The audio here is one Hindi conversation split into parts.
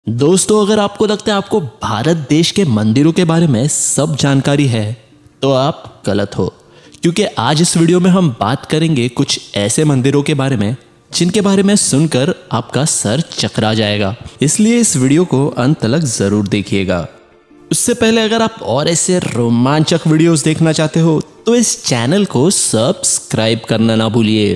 दोस्तों, अगर आपको लगता है आपको भारत देश के मंदिरों के बारे में सब जानकारी है तो आप गलत हो, क्योंकि आज इस वीडियो में हम बात करेंगे कुछ ऐसे मंदिरों के बारे में जिनके बारे में सुनकर आपका सर चकरा जाएगा। इसलिए इस वीडियो को अंत तक जरूर देखिएगा। उससे पहले अगर आप और ऐसे रोमांचक वीडियोस देखना चाहते हो तो इस चैनल को सब्सक्राइब करना ना भूलिए।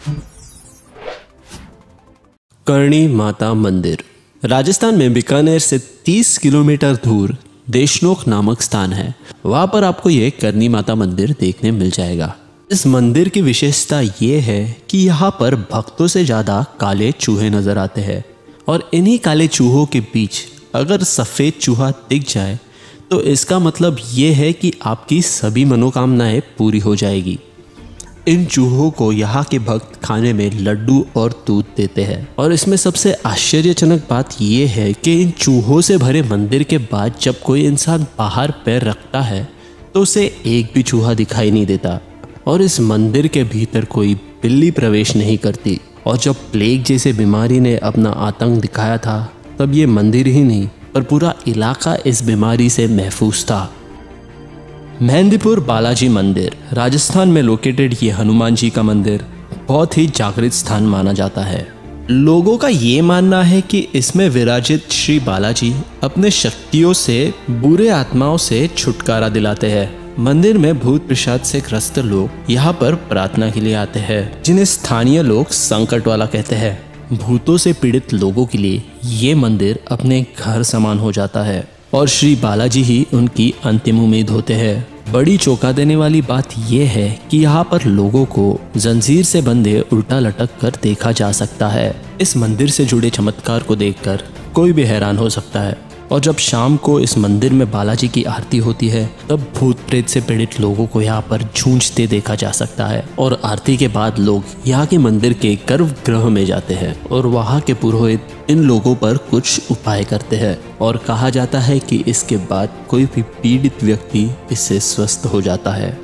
करणी माता मंदिर राजस्थान में बीकानेर से 30 किलोमीटर दूर देशनोक नामक स्थान है। वहां पर आपको ये करणी माता मंदिर देखने मिल जाएगा। इस मंदिर की विशेषता ये है कि यहाँ पर भक्तों से ज़्यादा काले चूहे नजर आते हैं, और इन्हीं काले चूहों के बीच अगर सफ़ेद चूहा दिख जाए तो इसका मतलब ये है कि आपकी सभी मनोकामनाएं पूरी हो जाएगी। इन चूहों को यहाँ के भक्त खाने में लड्डू और दूध देते हैं, और इसमें सबसे आश्चर्यजनक बात यह है कि इन चूहों से भरे मंदिर के बाद जब कोई इंसान बाहर पैर रखता है तो उसे एक भी चूहा दिखाई नहीं देता, और इस मंदिर के भीतर कोई बिल्ली प्रवेश नहीं करती। और जब प्लेग जैसे बीमारी ने अपना आतंक दिखाया था तब ये मंदिर ही नहीं पर पूरा इलाका इस बीमारी से महफूज था। मेहंदीपुर बालाजी मंदिर राजस्थान में लोकेटेड ये हनुमान जी का मंदिर बहुत ही जागृत स्थान माना जाता है। लोगों का ये मानना है कि इसमें विराजित श्री बालाजी अपने शक्तियों से बुरे आत्माओं से छुटकारा दिलाते हैं। मंदिर में भूत पिशाच से ग्रस्त लोग यहाँ पर प्रार्थना के लिए आते हैं, जिन्हें स्थानीय लोग संकट वाला कहते हैं। भूतों से पीड़ित लोगों के लिए ये मंदिर अपने घर समान हो जाता है, और श्री बालाजी ही उनकी अंतिम उम्मीद होते हैं। बड़ी चौंका देने वाली बात यह है कि यहाँ पर लोगों को जंजीर से बंधे उल्टा लटक कर देखा जा सकता है। इस मंदिर से जुड़े चमत्कार को देखकर कोई भी हैरान हो सकता है। और जब शाम को इस मंदिर में बालाजी की आरती होती है तब भूत प्रेत से पीड़ित लोगों को यहाँ पर जूझते देखा जा सकता है। और आरती के बाद लोग यहाँ के मंदिर के गर्भगृह में जाते हैं और वहाँ के पुरोहित इन लोगों पर कुछ उपाय करते हैं, और कहा जाता है कि इसके बाद कोई भी पीड़ित व्यक्ति इससे स्वस्थ हो जाता है।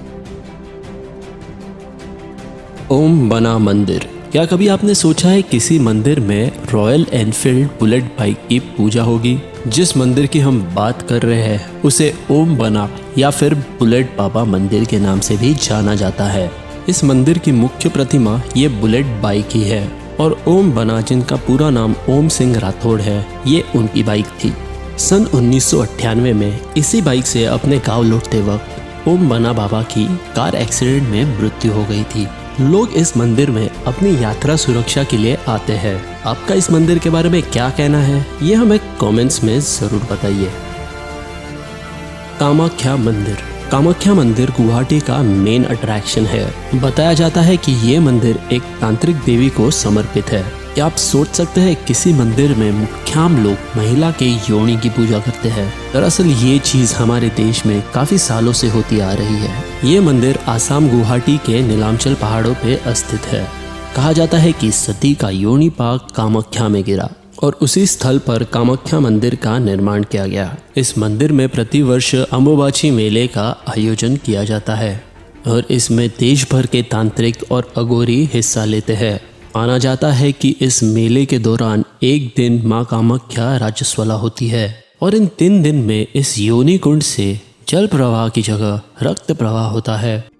ओम बना मंदिर। क्या कभी आपने सोचा है किसी मंदिर में रॉयल एनफील्ड बुलेट बाइक की पूजा होगी? जिस मंदिर की हम बात कर रहे हैं उसे ओम बना या फिर बुलेट बाबा मंदिर के नाम से भी जाना जाता है। इस मंदिर की मुख्य प्रतिमा ये बुलेट बाइक ही है, और ओम बना, जिनका पूरा नाम ओम सिंह राठौड़ है, ये उनकी बाइक थी। सन 1998 में इसी बाइक से अपने गाँव लौटते वक्त ओम बना बाबा की कार एक्सीडेंट में मृत्यु हो गई थी। लोग इस मंदिर में अपनी यात्रा सुरक्षा के लिए आते हैं। आपका इस मंदिर के बारे में क्या कहना है, ये हमें कमेंट्स में जरूर बताइए। कामाख्या मंदिर। कामाख्या मंदिर गुवाहाटी का मेन अट्रैक्शन है। बताया जाता है कि ये मंदिर एक तांत्रिक देवी को समर्पित है। क्या आप सोच सकते हैं किसी मंदिर में मुख्याम लोग महिला के योनि की पूजा करते हैं? दरअसल ये चीज हमारे देश में काफी सालों से होती आ रही है। ये मंदिर आसाम गुवाहाटी के नीलांचल पहाड़ों पे स्थित है। कहा जाता है कि सती का योनि पाक कामाख्या में गिरा और उसी स्थल पर कामाख्या मंदिर का निर्माण किया गया। इस मंदिर में प्रतिवर्ष अंबुबाची मेले का आयोजन किया जाता है, और इसमें देश भर के तांत्रिक और अघोरी हिस्सा लेते हैं। माना जाता है कि इस मेले के दौरान एक दिन मां कामाख्या राजस्वला होती है, और इन 3 दिन में इस योनि कुंड से जल प्रवाह की जगह रक्त प्रवाह होता है।